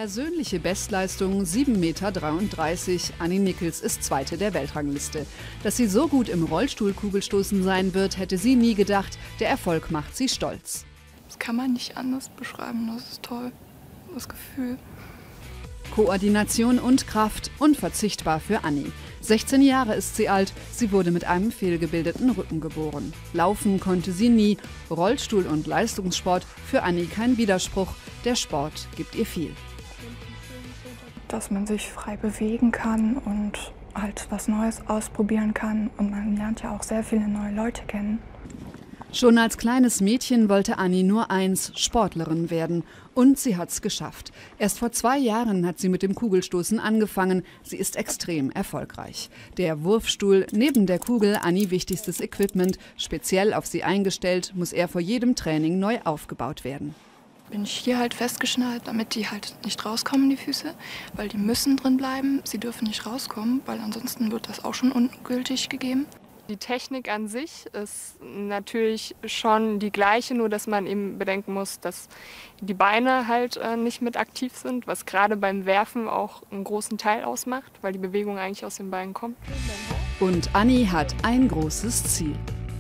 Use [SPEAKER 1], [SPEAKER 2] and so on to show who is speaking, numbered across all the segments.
[SPEAKER 1] Persönliche Bestleistung 7,33 Meter. Annie Nickels ist Zweite der Weltrangliste. Dass sie so gut im Rollstuhlkugelstoßen sein wird, hätte sie nie gedacht. Der Erfolg macht sie stolz.
[SPEAKER 2] Das kann man nicht anders beschreiben. Das ist toll, das Gefühl.
[SPEAKER 1] Koordination und Kraft, unverzichtbar für Annie. 16 Jahre ist sie alt, sie wurde mit einem fehlgebildeten Rücken geboren. Laufen konnte sie nie, Rollstuhl und Leistungssport für Annie kein Widerspruch, der Sport gibt ihr viel.
[SPEAKER 2] Dass man sich frei bewegen kann und halt was Neues ausprobieren kann und man lernt ja auch sehr viele neue Leute kennen.
[SPEAKER 1] Schon als kleines Mädchen wollte Annie nur eins, Sportlerin werden. Und sie hat's geschafft. Erst vor 2 Jahren hat sie mit dem Kugelstoßen angefangen. Sie ist extrem erfolgreich. Der Wurfstuhl, neben der Kugel Annie wichtigstes Equipment. Speziell auf sie eingestellt, muss er vor jedem Training neu aufgebaut werden.
[SPEAKER 2] Bin ich hier halt festgeschnallt, damit die halt nicht rauskommen, die Füße. Weil die müssen drin bleiben, sie dürfen nicht rauskommen, weil ansonsten wird das auch schon ungültig gegeben.
[SPEAKER 3] Die Technik an sich ist natürlich schon die gleiche, nur dass man eben bedenken muss, dass die Beine halt nicht mit aktiv sind, was gerade beim Werfen auch einen großen Teil ausmacht, weil die Bewegung eigentlich aus den Beinen kommt.
[SPEAKER 1] Und Annie hat ein großes Ziel.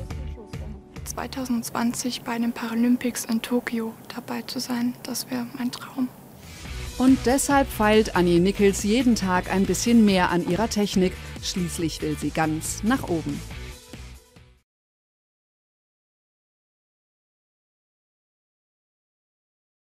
[SPEAKER 2] 2020 bei den Paralympics in Tokio dabei zu sein, das wäre mein Traum.
[SPEAKER 1] Und deshalb feilt Annie Nickels jeden Tag ein bisschen mehr an ihrer Technik. Schließlich will sie ganz nach oben.